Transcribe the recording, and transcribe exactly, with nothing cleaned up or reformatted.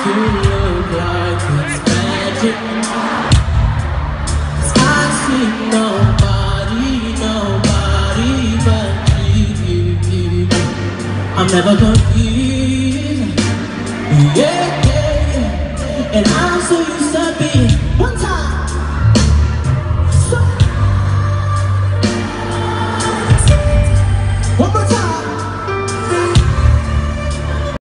You look like it's magic. 'Cause I see nobody, nobody but you. I'm never gonna leave. Yeah, yeah, yeah. And I